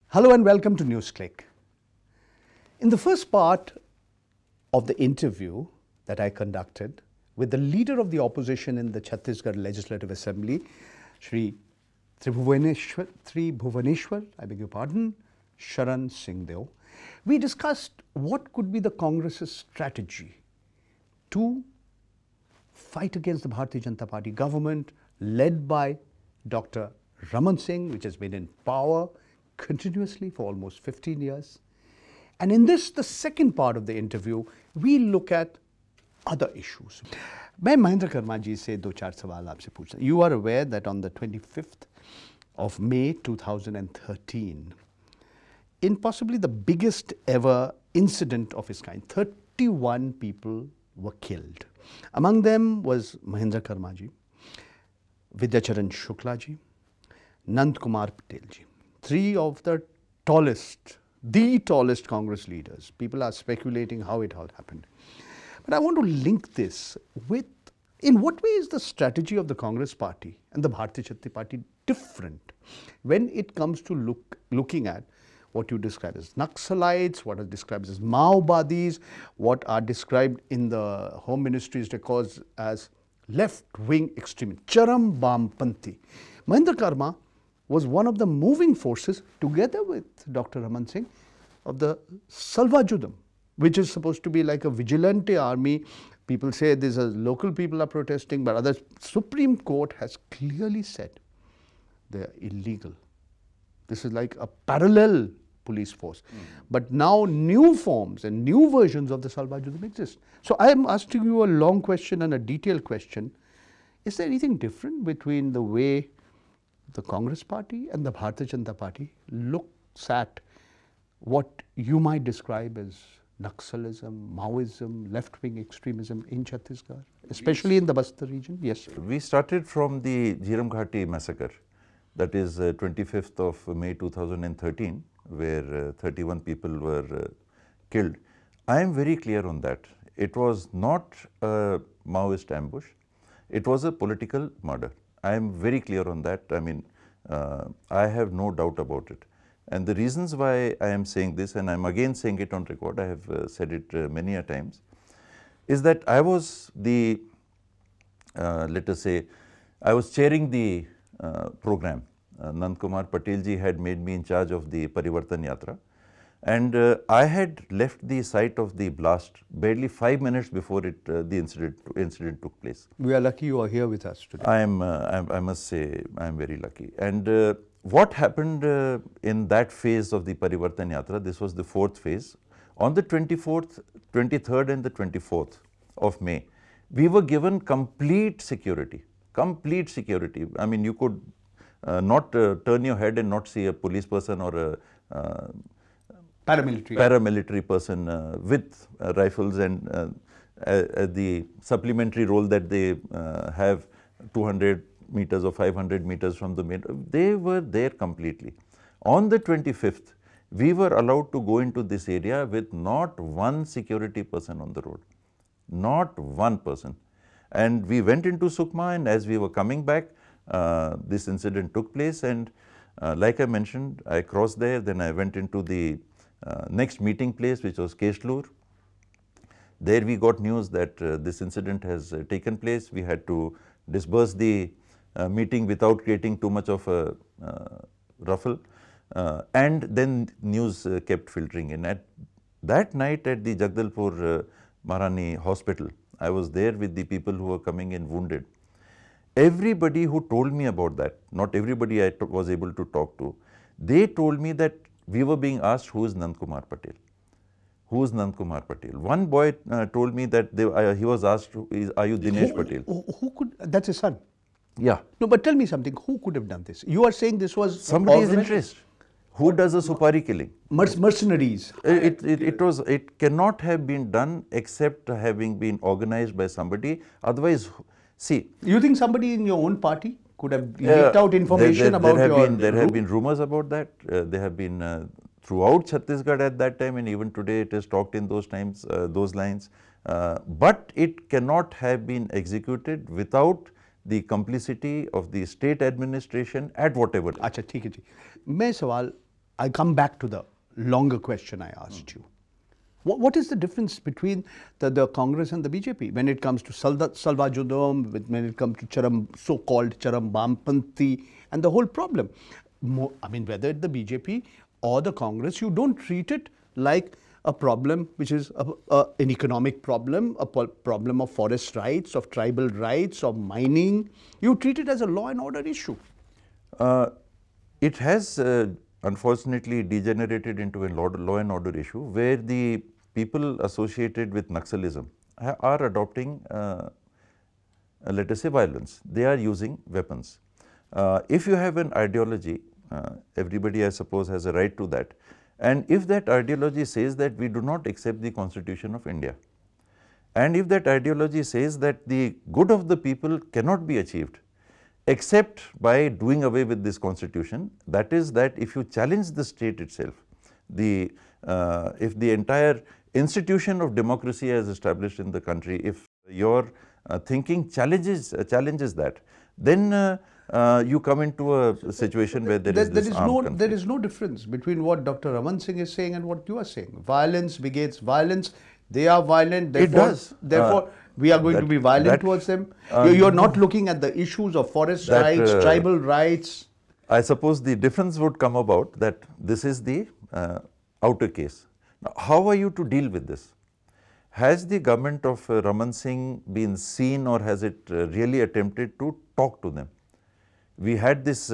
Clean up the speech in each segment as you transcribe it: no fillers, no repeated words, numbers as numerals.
Hello and welcome to NewsClick. In the first part of the interview that I conducted with the leader of the opposition in the Chhattisgarh Legislative Assembly, Shri Tribhuneshwar, Sharan Singh Dev, we discussed what could be the Congress's strategy to fight against the Bharatiya Janata Party government led by Dr. Raman Singh, which has been in power continuously for almost 15 years. And in this, the second part of the interview, we look at other issues. मैं महेंद्र कर्मा जी से दो चार सवाल आपसे पूछता हूँ. You are aware that on the 25th of May 2013, in possibly the biggest ever incident of its kind, 31 people were killed. Among them was Mahendra Karma ji, Vidyacharan Shukla ji, Nand Kumar Patel ji. Three of the tallest Congress leaders. People are speculating how it all happened. But I want to link this with, in what way is the strategy of the Congress party and the Bharatiya Janata Party different when it comes to looking at what you describe as Naxalites, what are described as Maobadis, what are described in the Home Ministry's records as left-wing extremists, Charam Bampanthi. Mahendra Karma was one of the moving forces, together with Dr. Raman Singh, of the Salva Judam, which is supposed to be like a vigilante army. People say these are local people are protesting, but others. Supreme Court has clearly said they are illegal. This is like a parallel police force. But now new forms and new versions of the Salva Judam exist. So I am asking you a long question and a detailed question. Is there anything different between the way the Congress party and the Bharatiya Janata Party looks at what you might describe as Naxalism, Maoism, left-wing extremism in Chhattisgarh, especially in the Bastar region? Yes. We started from the Jhiram Ghati massacre, that is 25th of May 2013, where 31 people were killed. I am very clear on that. It was not a Maoist ambush. It was a political murder. I am very clear on that. I mean, I have no doubt about it. And the reasons why I am saying this, and I am again saying it on record, I have said it many a times, is that I was the, let us say, I was chairing the program. Nand Kumar Patel ji had made me in charge of the Parivartan Yatra. And I had left the site of the blast barely 5 minutes before the incident took place. We are lucky you are here with us today. I must say, I am very lucky. And what happened in that phase of the Parivartan Yatra, this was the fourth phase, on the 24th, 23rd and the 24th of May, we were given complete security. Complete security. I mean, you could not turn your head and not see a police person or a paramilitary person with rifles and the supplementary role that they have 200 meters or 500 meters from the main. They were there completely. On the 25th, we were allowed to go into this area with not one security person on the road. Not one person. And we went into Sukma, and as we were coming back, this incident took place, and like I mentioned, I crossed there, then I went into the next meeting place, which was Keshlur. There we got news that this incident has taken place. We had to disperse the meeting without creating too much of a ruffle, and then news kept filtering in. At that night at the Jagdalpur Maharani Hospital, I was there with the people who were coming in wounded. Everybody who told me about that, not everybody I was able to talk to, they told me that we were being asked, who is Nand Kumar Patel? Who is Nand Kumar Patel? One boy told me that he was asked, are you Dinesh Patel? Who could, that's his son? Yeah. No, but tell me something, who could have done this? You are saying this was somebody's interest. Who does a Supari killing? Mercenaries. It cannot have been done except having been organized by somebody. Otherwise, see. You think somebody in your own party could have leaked out information about There have been rumors about that. There have been throughout Chhattisgarh at that time, and even today it is talked in those times, those lines. But it cannot have been executed without the complicity of the state administration at whatever. अच्छा ठीक है जी. मैं सवाल I come back to the longer question I asked you. What is the difference between the Congress and the BJP when it comes to Salvajudom, when it comes to so-called Charam Bampanthi and the whole problem? I mean, whether it's the BJP or the Congress, you don't treat it like a problem which is an economic problem, a problem of forest rights, of tribal rights, of mining. You treat it as a law and order issue. It has unfortunately degenerated into a law and order issue where the people associated with Naxalism are adopting, let us say, violence. They are using weapons. If you have an ideology, everybody I suppose has a right to that. And if that ideology says that we do not accept the Constitution of India, and if that ideology says that the good of the people cannot be achieved except by doing away with this Constitution, that is that if you challenge the state itself, if the entire institution of democracy as established in the country, if your thinking challenges that, then you come into a situation where there is this armed conflict. There is no difference between what Dr. Raman Singh is saying and what you are saying. Violence begets violence. They are violent. Therefore, it does. Therefore, we are going to be violent towards them. You are not looking at the issues of forest rights, tribal rights. I suppose the difference would come about that this is the outer case. Now, how are you to deal with this? Has the government of Raman Singh been seen, or has it really attempted to talk to them? We had this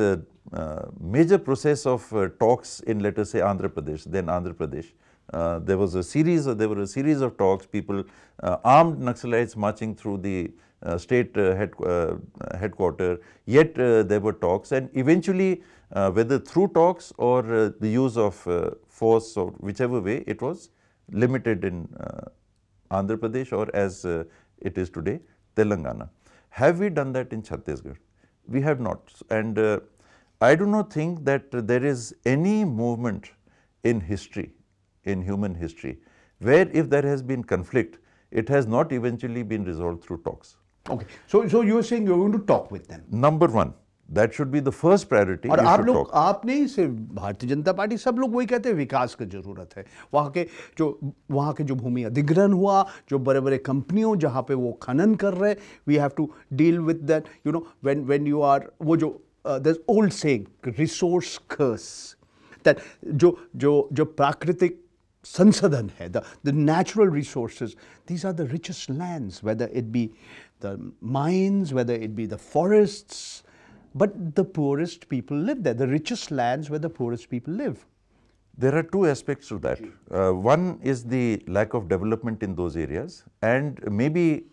major process of talks in, let us say, Andhra Pradesh, then Andhra Pradesh. There were a series of talks, people, armed Naxalites marching through the state headquarters, yet there were talks, and eventually whether through talks or the use of force or whichever way, it was limited in Andhra Pradesh, or as it is today, Telangana. Have we done that in Chhattisgarh? We have not, and I do not think that there is any movement in history, in human history, where if there has been conflict, it has not eventually been resolved through talks. Okay, so you are saying you are going to talk with them. Number one, that should be the first priority. और आप लोग, आप नहीं, सिर्फ Bharatiya Janata party, सब लोग वही कहते हैं विकास की जरूरत है. वहाँ के जो भूमि अधिग्रहण हुआ, जो बड़े बड़े कंपनियों जहाँ पे वो खनन कर रहे, we have to deal with that. You know, when you are, वो जो there's old saying, resource curse, that जो प्राकृतिक संसाधन है, the natural resources, these are the richest lands, whether it be the mines, whether it be the forests. But the poorest people live there, the richest lands where the poorest people live. There are two aspects to that. One is the lack of development in those areas, and maybe,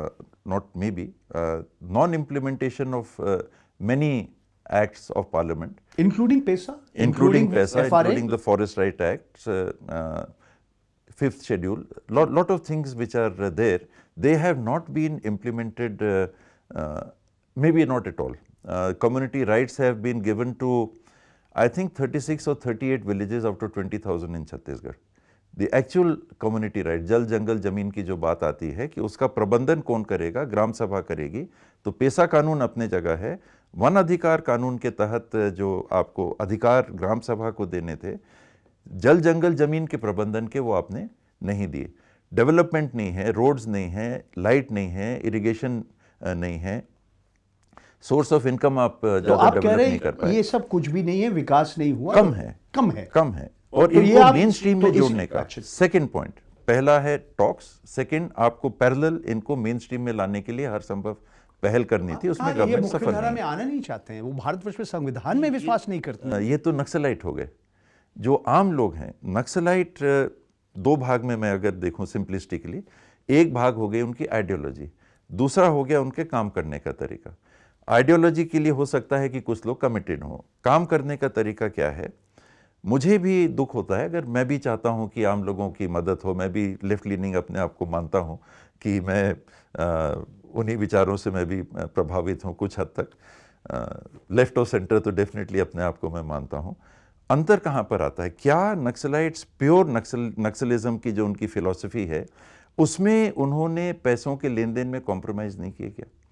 non-implementation of many acts of parliament. Including PESA? Including PESA, including the Forest Right Act, 5th schedule. Lot of things which are there, they have not been implemented, maybe not at all. Community rights have been given to, I think, 36 or 38 villages out of 20,000 in Chhattisgarh. The actual community right, जल जंगल जमीन की जो बात आती है कि उसका प्रबंधन कौन करेगा, ग्राम सभा करेगी, तो पेशा कानून अपने जगह है. वन अधिकार कानून के तहत जो आपको अधिकार ग्राम सभा को देने थे, जल जंगल जमीन के प्रबंधन के वो आपने नहीं दिए. डेवलपमेंट नहीं है, रोड्स नहीं है, लाइट नहीं है, इरिगेशन नहीं है, सोर्स ऑफ इनकम आप ज्यादा डेवलप नहीं कर पाए. ये सब कुछ भी नहीं है, विकास नहीं हुआ, कम है और इनको मेन स्ट्रीम में जोड़ने का. सेकंड पॉइंट, पहला है टॉक्स, सेकंड आपको पैरेलल इनको मेन स्ट्रीम में लाने के लिए हर संभव पहल करनी थी. उसमें गवर्नमेंट सफल नहीं, में आना नहीं चाहते हैं, वो भारतवर्ष में संविधान में विश्वास नहीं करते. ये तो नक्सलाइट हो गए. जो आम लोग हैं, नक्सलाइट दो भाग में मैं अगर देखूं सिंपलिस्टिकली, एक भाग हो गई उनकी आइडियोलॉजी, दूसरा हो गया उनके काम करने का तरीका. आइडियोलॉजी के लिए हो सकता है कि कुछ लोग कमिटेड हों, काम करने का तरीका क्या है. मुझे भी दुख होता है, अगर मैं भी चाहता हूं कि आम लोगों की मदद हो, मैं भी लेफ्ट लीनिंग अपने आप को मानता हूं कि मैं उन्हीं विचारों से मैं भी प्रभावित हूं कुछ हद तक. लेफ्ट और सेंटर तो डेफिनेटली अपने आप को मैं मानता हूं. अंतर कहां पर आता है? क्या नक्सलाइट्स प्योर नक्सलिज्म की जो उनकी फिलॉसफी है उसमें उन्होंने पैसों के लेन देन में कॉम्प्रोमाइज़ नहीं किए क्या?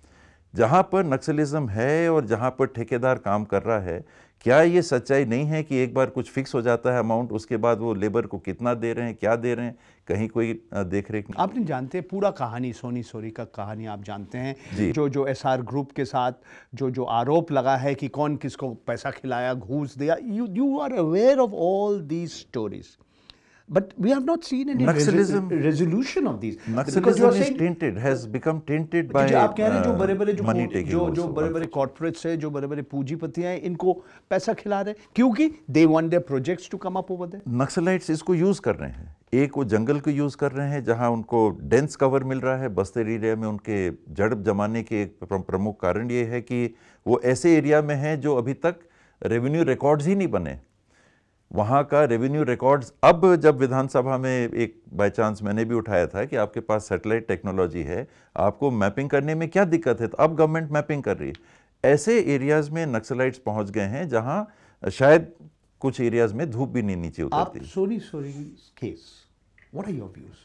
जहाँ पर नक्सलिज्म है और जहाँ पर ठेकेदार काम कर रहा है, क्या ये सच्चाई नहीं है कि एक बार कुछ फिक्स हो जाता है अमाउंट, उसके बाद वो लेबर को कितना दे रहे हैं, क्या दे रहे हैं, कहीं कोई देख रेख नहीं? आप नहीं जानते पूरा कहानी, सोनी सोरी का कहानी आप जानते हैं, जी। जो एसआर ग्रुप के साथ जो आरोप लगा है कि कौन किसको पैसा खिलाया, घूस दिया, you are aware of all these stories, but we have not seen any resolution of these. Naxalism is tainted, has become tainted by आप कह रहे हैं जो बड़े-बड़े money taking also. जो बड़े-बड़े कॉर्पोरेट्स हैं, जो बड़े-बड़े पूंजीपति हैं, इनको पैसा खिला रहे हैं क्योंकि they want their projects to come up over there. Naxalites इसको यूज कर रहे हैं, एक वो जंगल को यूज कर रहे हैं जहां उनको डेंस कवर मिल रहा है। बस्तर एरिया में उनके जड़ जमाने के एक प्रमुख कारण ये है कि वो ऐसे एरिया में है जो अभी तक रेवेन्यू रिकॉर्ड्स ही नहीं बने। वहाँ का रेवेन्यू रिकॉर्ड्स, अब जब विधानसभा में एक बाय चांस मैंने भी उठाया था कि आपके पास सैटेलाइट टेक्नोलॉजी है, आपको मैपिंग करने में क्या दिक्कत है, तो अब गवर्नमेंट मैपिंग कर रही है। ऐसे एरियाज में नक्सलाइट्स पहुंच गए हैं जहां शायद कुछ एरियाज में धूप भी नहीं नीचे उतरती। Soni Sori case, what are your views?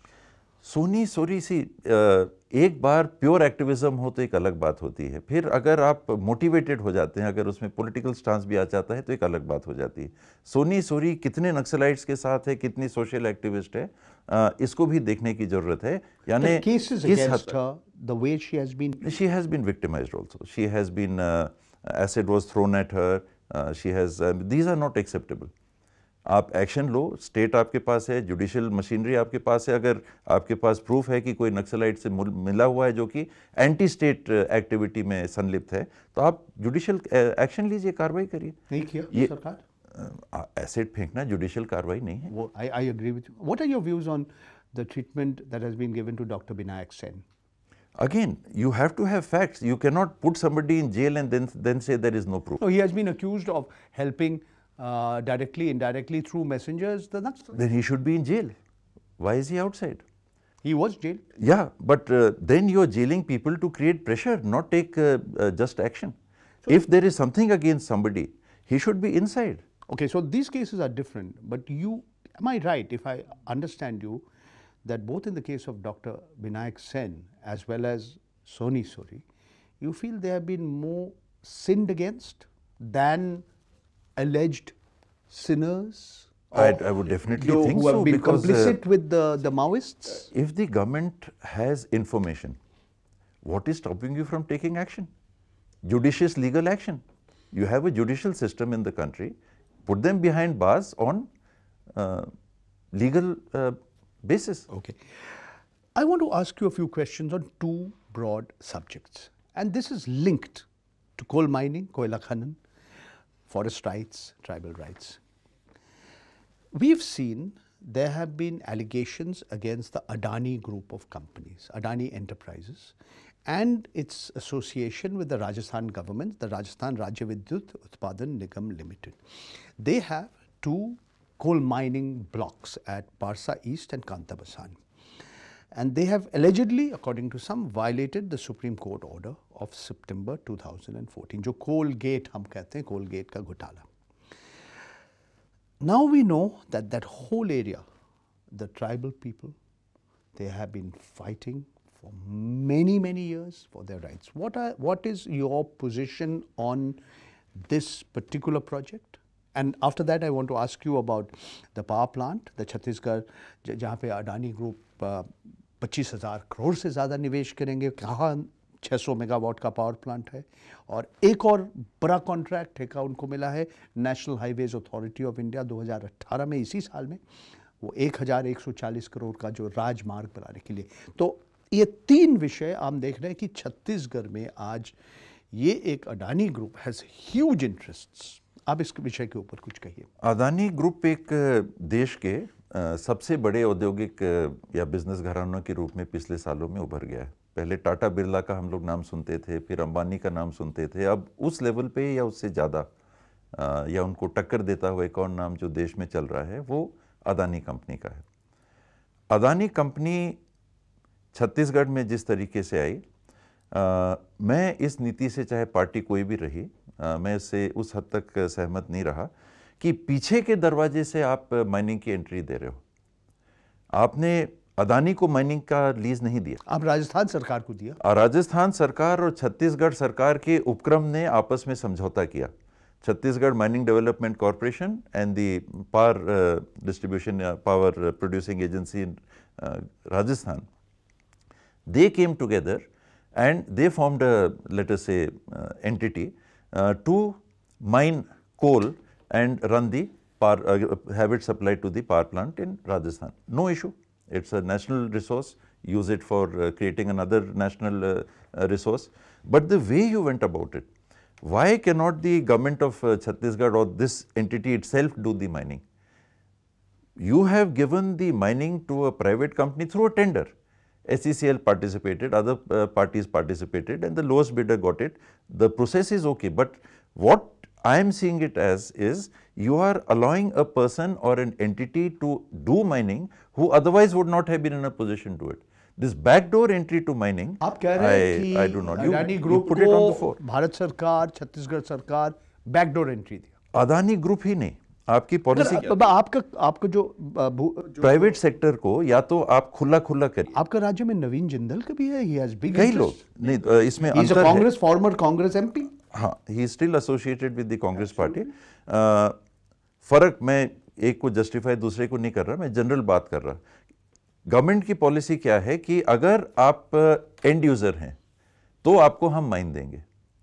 Soni Sori सी एक बार प्योर एक्टिविज्म हो तो एक अलग बात होती है, फिर अगर आप मोटिवेटेड हो जाते हैं, अगर उसमें पॉलिटिकल स्टांस भी आ जाता है तो एक अलग बात हो जाती है। सोनी सोरी कितने नक्सलाइट्स के साथ है, कितनी सोशल एक्टिविस्ट है, इसको भी देखने की जरूरत है। यानी किस हद तक the way she has been victimized also, she has been acid was thrown at her, she has these are not acceptable. आप एक्शन लो, स्टेट आपके पास है, जुडिशियल मशीनरी आपके पास है, अगर आपके पास प्रूफ है कि कोई नक्सलाइट से मिला हुआ है जो कि एंटी स्टेट एक्टिविटी में संलिप्त है, तो आप जुडिशियल एक्शन लीजिए, कार्रवाई करिए। नहीं किया ये सरकार? एसिड फेंकना जुडिशियल कार्रवाई नहीं है। वो I agree with you. What are your views on the treatment that has been given to doctor Vinayak Sen? Again, you have to have facts. You cannot put somebody in jail and then say there is no proof. So he has been accused of helping directly, indirectly through messengers. Then he should be in jail. Why is he outside? He was jailed. Yeah, but then you are jailing people to create pressure, not take just action. So if there is something against somebody, he should be inside. Okay, so these cases are different. But you, am I right if I understand you, that both in the case of Dr. Vinayak Sen as well as Soni Sori, you feel they have been more sinned against than alleged sinners? I would definitely think who have so, been because complicit with the Maoists? If the government has information, what is stopping you from taking action? Judicious legal action. You have a judicial system in the country. Put them behind bars on legal basis. Okay. I want to ask you a few questions on two broad subjects. And this is linked to coal mining, koila khanan, forest rights, tribal rights. We've seen there have been allegations against the Adani group of companies, Adani Enterprises, and its association with the Rajasthan government, the Rajasthan Rajya Vidyut Utpadan Nigam Limited. They have two coal mining blocks at Parsa East and Kantabasan. And they have allegedly, according to some, violated the Supreme Court order of September 2014, जो coal gate हम कहते हैं, coal gate का घोटाला. Now we know that that whole area, the tribal people, they have been fighting for many, many years for their rights. What is your position on this particular project? And after that, I want to ask you about the power plant, the Chhattisgarh, जहाँ पे Adani group 25,000 crore से ज़्यादा निवेश करेंगे, कहाँ 600 megawatt का power plant है, और एक और बड़ा कॉन्ट्रैक्ट है का उनको मिला है national highways authority of India 2018 में, इसी साल में, वो 1140 करोड़ का जो राजमार्ग बनाने के लिए। तो ये तीन विषय हम देख रहे हैं कि छत्तीसगढ़ में आज ये एक Adani group has huge interests. आप इस विषय के ऊपर कुछ कहिए। अदानी ग्रुप एक देश के सबसे बड़े औद्योगिक या बिजनेस घरानों के रूप में पिछले सालों में उभर गया है। पहले टाटा बिरला का हम लोग नाम सुनते थे, फिर अंबानी का नाम सुनते थे, अब उस लेवल पे या उससे ज़्यादा या उनको टक्कर देता हुआ एक और नाम जो देश में चल रहा है वो अदानी कंपनी का है। अदानी कंपनी छत्तीसगढ़ में जिस तरीके से आई, मैं इस नीति से, चाहे पार्टी कोई भी रही, मैं इससे उस हद तक सहमत नहीं रहा कि पीछे के दरवाजे से आप माइनिंग की एंट्री दे रहे हो। आपने अदानी को माइनिंग का लीज नहीं दिया। आप राजस्थान सरकार को दिया। राजस्थान सरकार और छत्तीसगढ़ सरकार के उपक्रम ने आपस में समझौता किया। Chhattisgarh mining development corporation and the power distribution power producing agency in Rajasthan, they came together and they formed a, let us say, entity to mine coal and run the power, have it supplied to the power plant in Rajasthan. No issue. It's a national resource. Use it for creating another national resource. But the way you went about it, why cannot the government of Chhattisgarh or this entity itself do the mining? You have given the mining to a private company through a tender. SECL participated, other parties participated, and the lowest bidder got it. The process is okay, but what I am seeing it as is you are allowing a person or an entity to do mining who otherwise would not have been in a position to it. This backdoor entry to mining, आप कह रहे हैं कि I do not. Adani You group put it on the को floor. Bharat सरकार, छत्तीसगढ़ सरकार backdoor entry दिया। Adani group ही नहीं, आपकी पॉलिसी आपका जो प्राइवेट सेक्टर को या तो आप खुला खुला करिए। आपका राज्य में नवीन जिंदल का भी है, he has big कई interest. लोग नहीं, इसमें He is a अंतर है। Congress, former Congress MP. हाँ, he is still associated with the Congress party. फर्क मैं एक को जस्टिफाई दूसरे को नहीं कर रहा, मैं जनरल बात कर रहा। गवर्नमेंट की पॉलिसी क्या है कि अगर आप एंड यूजर हैं तो आपको हम माइन देंगे।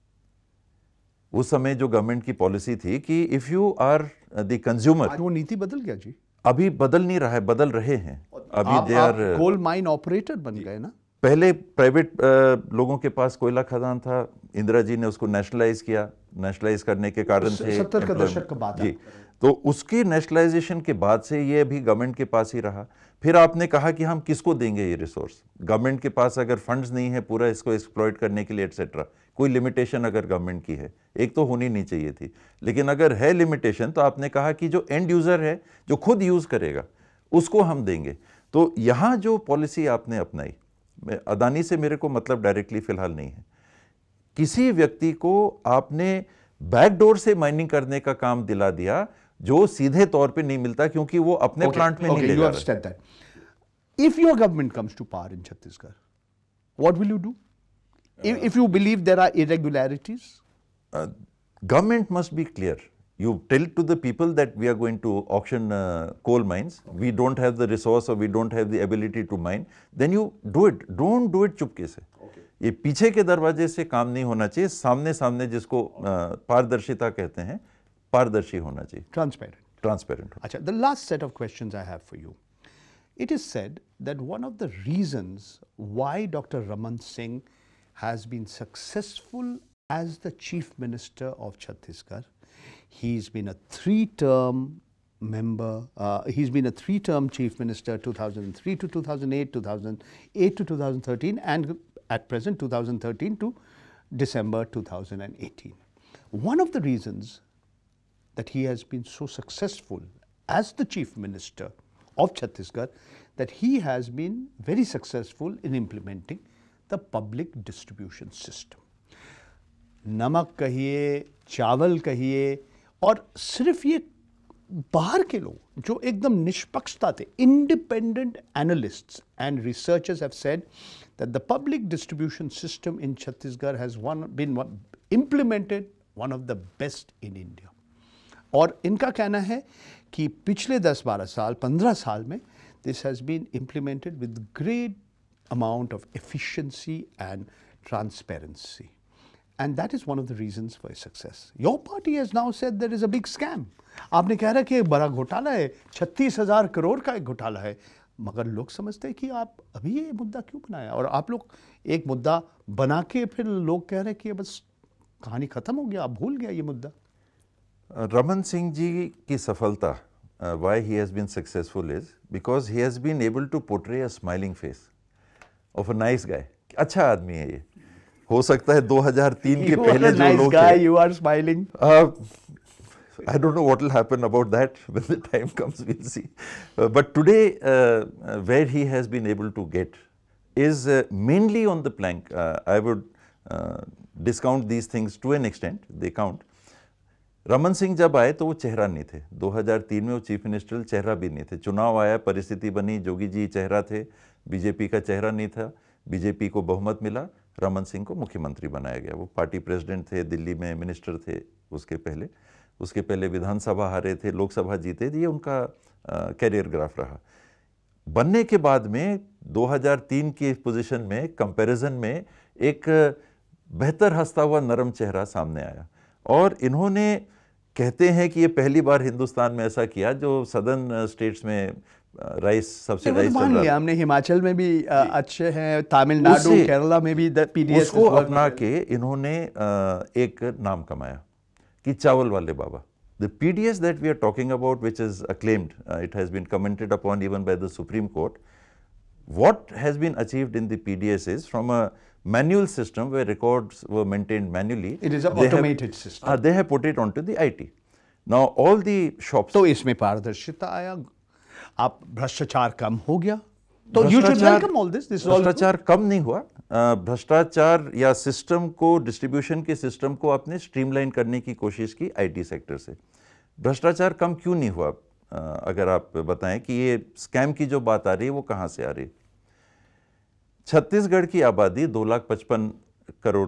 उस समय जो गवर्नमेंट की पॉलिसी थी कि if you are the consumer, आज वो नीति बदल गया जी। अभी बदल नहीं रहा है, बदल रहे हैं। अभी दे आप आर कोल माइन ऑपरेटर बन गए ना। पहले प्राइवेट लोगों के पास कोयला खदान था, इंदिरा जी ने उसको नेशनलाइज किया। नेशनलाइज करने के कारण से 70 का दशक का बात जी, तो उसकी नेशनलाइजेशन के बाद से ये अभी गवर्नमेंट के पास ही रहा। फिर आपने कहा कि हम किसको देंगे ये रिसोर्स? गवर्नमेंट के पास अगर फंड्स नहीं है पूरा इसको एक्सप्लॉइट करने के लिए एटसेट्रा, कोई लिमिटेशन अगर गवर्नमेंट की है, एक तो होनी नहीं चाहिए थी, लेकिन अगर है लिमिटेशन तो आपने कहा कि जो एंड यूजर है जो खुद यूज करेगा उसको हम देंगे। तो यहाँ जो पॉलिसी आपने अपनाई, अदानी से मेरे को मतलब डायरेक्टली फिलहाल नहीं है, किसी व्यक्ति को आपने बैकडोर से माइनिंग करने का काम दिला दिया जो सीधे तौर पे नहीं मिलता, क्योंकि वो अपने प्लांट में नहीं ले जा रहा। If your government comes to power in Chhattisgarh, what will you do? If you believe there are irregularities? Government must be clear. You tell to the people that we are going to auction coal mines. We don't have the resource or we don't have the ability to mine. Then you do it. Don't do it चुपके से। ये पीछे के दरवाजे से काम नहीं होना चाहिए, सामने सामने जिसको पारदर्शिता कहते हैं, पारदर्शी होना चाहिए। Transparent. Transparent. अच्छा, the last set of questions I have for you. It is said that one of the reasons why Dr. Raman Singh has been successful as the Chief Minister of Chhattisgarh, he's been a three-term member, he's been a three-term Chief Minister 2003 to 2008, 2008 to 2013, and at present 2013 to December 2018. One of the reasons that he has been so successful as the Chief Minister of Chhattisgarh, that he has been very successful in implementing the public distribution system. नमक कहिए, चावल कहिए, और सिर्फ ये बाहर के लोग जो एकदम निष्पक्षता थे, independent analysts and researchers have said that the public distribution system in Chhattisgarh has been implemented one of the best in India. और इनका कहना है कि पिछले 10-12 साल, 15 साल में this has been implemented with great amount of efficiency and transparency. And that is one of the reasons for his success. Your party has now said there is a big scam. आपने कह रहा कि एक बड़ा घोटाला है, 36,000 करोड़ का एक घोटाला है, मगर लोग समझते हैं कि आप अभी ये मुद्दा क्यों बनाया? और आप लोग एक मुद्दा बना के फिर लोग कह रहे हैं कि बस कहानी खत्म हो गया, आप भूल गया ये मुद्दा। रमन सिंह जी की सफलता, why he has been successful is because he has been able to portray a smiling face of a nice guy. अच्छा आदमी है ये। हो सकता है 2003 के पहले जो लोग थे, you are smiling. I don't know what will happen about that when the time comes, we'll see. But today, where he has been able to get is mainly on the plank. I would discount these things to an extent, they count. Raman Singh जब आए तो वो चेहरा नहीं थे, 2003 में वो chief minister चेहरा भी नहीं थे। चुनाव आया, परिस्थिति बनी, जोगी जी चेहरा थे, बीजेपी का चेहरा नहीं था, बीजेपी को बहुमत मिला, रमन सिंह को मुख्यमंत्री बनाया गया। वो पार्टी प्रेसिडेंट थे, दिल्ली में मिनिस्टर थे उसके पहले विधानसभा हारे थे, लोकसभा जीते थे। ये उनका कैरियर ग्राफ रहा। बनने के बाद में 2003 की पोजीशन में कंपैरिजन में एक बेहतर हंसता हुआ नरम चेहरा सामने आया। और इन्होंने, कहते हैं कि ये पहली बार हिंदुस्तान में ऐसा किया जो सदर्न स्टेट्स में राइस सब्सिडाइज मान लिया हमने, हिमाचल में भी अच्छे हैं, तमिलनाडु केरला में भी पीडीएस उसको अपना के इन्होंने एक नाम कमाया कि चावल वाले बाबा। The PDS that we are talking about, which is acclaimed, it has been commented upon even by the Supreme Court. What has been achieved in the PDS is from a manual system where records were maintained manually. It is an automated system. They have put it onto the IT. Now all the shops. तो इसमें पारदर्शिता आया, आप भ्रष्टाचार कम हो गया। तो you should welcome all this. This is all. भ्रष्टाचार कम नहीं हुआ। भ्रष्टाचार या सिस्टम को, डिस्ट्रीब्यूशन के सिस्टम को आपने स्ट्रीमलाइन करने की कोशिश की आईटी सेक्टर से। भ्रष्टाचार कम क्यों नहीं हुआ? अगर आप बताएं कि ये स्कैम की जो बात आ रही है वो कहां से आ रही है? छत्तीसगढ़ की आबादी 2,55 करोड़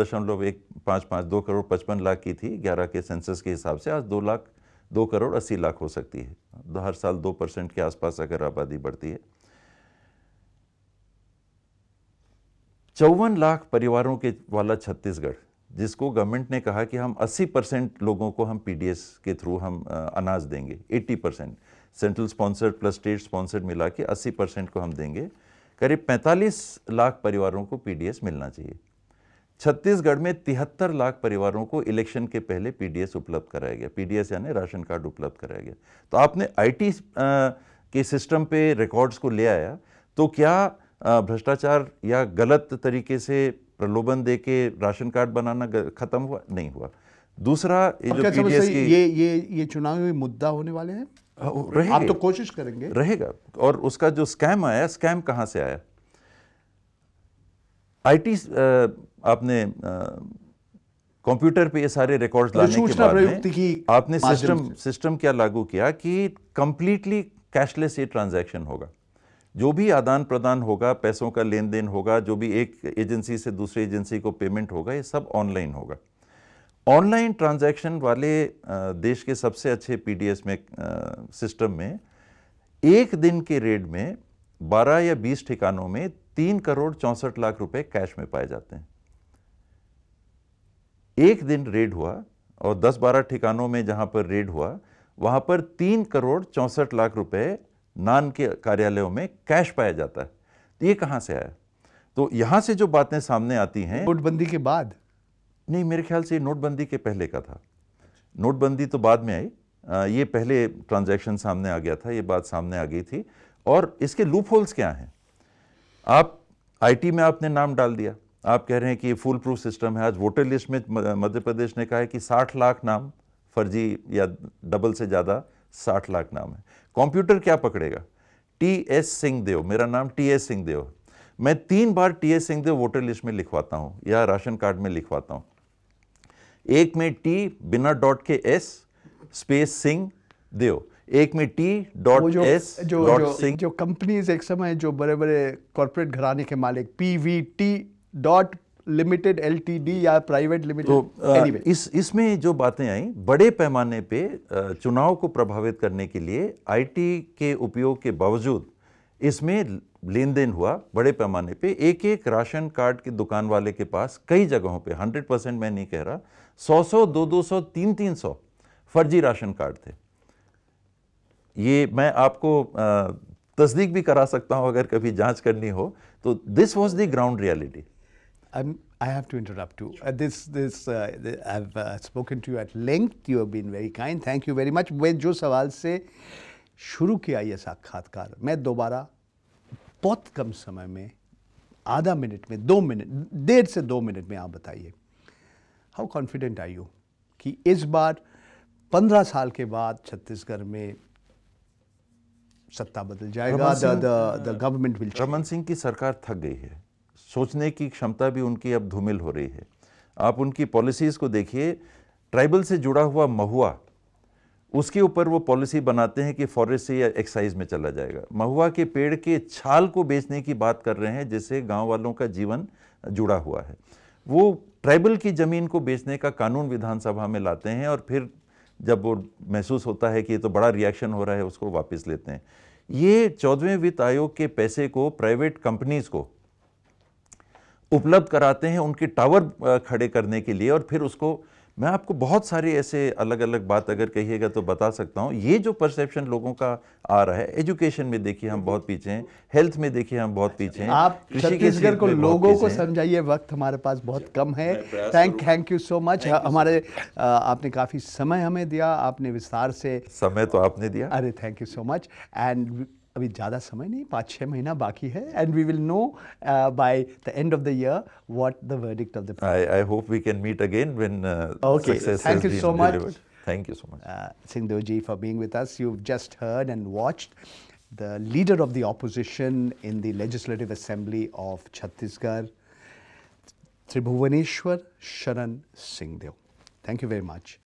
2 करोड़ 55 लाख की थी 11 के सेंसस के हिसाब से। आज 2 करोड़ 80 लाख हो सकती है। हर साल 2% के आसपास अगर आबादी बढ़ती है। 54 लाख परिवारों के वाला छत्तीसगढ़, जिसको गवर्नमेंट ने कहा कि हम 80% लोगों को हम पीडीएस के थ्रू हम अनाज देंगे, 80% central sponsored plus state sponsored मिला के 80% को हम देंगे। करीब 45 लाख परिवारों को पीडीएस मिलना चाहिए। छत्तीसगढ़ में 73 लाख परिवारों को इलेक्शन के पहले पीडीएस उपलब्ध कराया गया। पीडीएस यानी राशन कार्ड उपलब्ध कराया गया। तो आपने आईटी के सिस्टम पे रिकॉर्ड्स को ले आया, तो क्या भ्रष्टाचार या गलत तरीके से प्रलोभन देके राशन कार्ड बनाना खत्म हुआ? नहीं हुआ। दूसरा, ये जो पीडीएस की ये चुनावी मुद्दा होने वाले हैं, रहेगा, आप तो कोशिश करेंगे, रहेगा। और उसका जो स्कैम आया, स्कैम कहां से आया? आईटी आपने कंप्यूटर पे ये सारे रिकॉर्ड्स लाने के बाद में आपने सिस्टम क्या लागू किया कि कंप्लीटली कैशलेस ये ट्रांजैक्शन होगा। जो भी आदान प्रदान होगा, पैसों का लेन देन होगा, जो भी एक एजेंसी से दूसरी एजेंसी को पेमेंट होगा, ये सब ऑनलाइन होगा। ऑनलाइन ट्रांजैक्शन वाले देश के सबसे अच्छे पीडीएस में सिस्टम में एक दिन के रेड में 12 या 20 ठिकानों में 3 करोड़ 64 लाख रुपए कैश में पाए जाते हैं। एक दिन रेड हुआ और 10-12 ठिकानों में जहां पर रेड हुआ, वहां पर 3 करोड़ 64 लाख रुपए नान के कार्यालयों में कैश पाया जाता है। तो ये कहां से आया? तो यहां से जो बातें सामने आती हैं, नोटबंदी के बाद नहीं, मेरे ख्याल से नोटबंदी के पहले का था। नोटबंदी तो बाद में आई, ये पहले ट्रांजैक्शन सामने आ गया था, ये बात सामने आ गई थी। और इसके लूप होल्स क्या हैं? आप आईटी में आपने नाम डाल दिया, आप कह रहे हैं कि ये फुल प्रूफ सिस्टम है। आज वोटर लिस्ट में मध्य प्रदेश ने कहा है कि 60 लाख नाम फर्जी या डबल से ज़्यादा 60 लाख नाम है। कंप्यूटर क्या पकड़ेगा? टीएस सिंह देव, मेरा नाम टीएस सिंह देव, मैं 3 बार TS Singh Deo voter list में लिखवाता हूं या राशन कार्ड में लिखवाता हूं। एक में टी बिना डॉट के एस स्पेस सिंह देव, एक में T dot S dot Singh. जो कंपनीज एक समय जो बड़े बड़े कॉर्पोरेट घराने के मालिक पीवीटी डॉट लिमिटेड एलटीडी या प्राइवेट लिमिटेड, तो इसमें जो बातें आई बड़े पैमाने पे चुनाव को प्रभावित करने के लिए आईटी के उपयोग के बावजूद इसमें लेन देन हुआ बड़े पैमाने पे। एक एक राशन कार्ड के दुकान वाले के पास कई जगहों पे, 100% मैं नहीं कह रहा, 100 200 300 फर्जी राशन कार्ड थे। ये मैं आपको तस्दीक भी करा सकता हूं अगर कभी जांच करनी हो तो। This was the ground reality. I have to interrupt you. I've spoken to you at length. You have been very kind. Thank you very much. मैं जो सवाल से शुरू किया ये साक्षात्कार, मैं दोबारा बहुत कम समय में, आधा मिनट में, 2 मिनट, 1.5 से 2 मिनट में आप बताइए, हाउ कॉन्फिडेंट आर यू कि इस बार 15 साल के बाद छत्तीसगढ़ में सत्ता बदल जाएगा? The government will. Raman Singh की सरकार थक गई है, सोचने की क्षमता भी उनकी अब धूमिल हो रही है। आप उनकी पॉलिसीज़ को देखिए, ट्राइबल से जुड़ा हुआ महुआ, उसके ऊपर वो पॉलिसी बनाते हैं कि फॉरेस्ट से या एक्साइज में चला जाएगा। महुआ के पेड़ के छाल को बेचने की बात कर रहे हैं, जिससे गांव वालों का जीवन जुड़ा हुआ है। वो ट्राइबल की ज़मीन को बेचने का कानून विधानसभा में लाते हैं और फिर जब वो महसूस होता है कि ये तो बड़ा रिएक्शन हो रहा है, उसको वापस लेते हैं। ये 14वें वित्त आयोग के पैसे को प्राइवेट कंपनीज को उपलब्ध कराते हैं उनके टावर खड़े करने के लिए, और फिर उसको, मैं आपको बहुत सारे ऐसे अलग अलग बात अगर कहिएगा तो बता सकता हूँ। ये जो परसेप्शन लोगों का आ रहा है, एजुकेशन में देखिए हम बहुत पीछे हैं, हेल्थ में देखिए हम बहुत पीछे हैं, आप छत्तीसगढ़ को लोगों को समझाइए, वक्त हमारे पास बहुत कम है। Thank you so much. हमारे आपने काफ़ी समय हमें दिया, आपने विस्तार से समय तो आपने दिया। अरे thank you so much. And अभी ज़्यादा समय नहीं, 5-6 महीना बाकी है, and we will know by the end of the year what the verdict of the I hope we can meet again when success thank has you been so much. delivered. Thank you so much. Singh Dev ji, for being with us. You've just heard and watched the leader of the opposition in the Legislative Assembly of Chhattisgarh, Tribhuneshwar Sharan Singh Dev. Thank you very much.